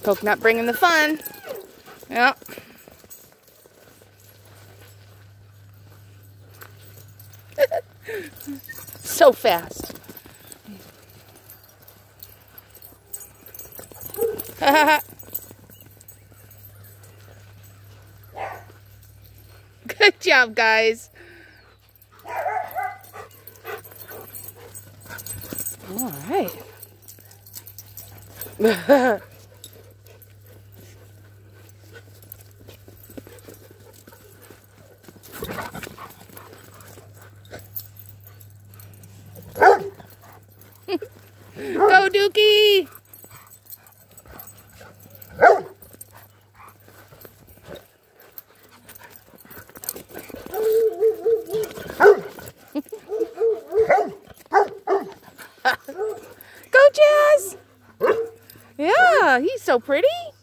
Coconut bringing the fun. Yep. So fast. Good job, guys. All right. Go, Dookie! Go, Jazz! Yeah, he's so pretty.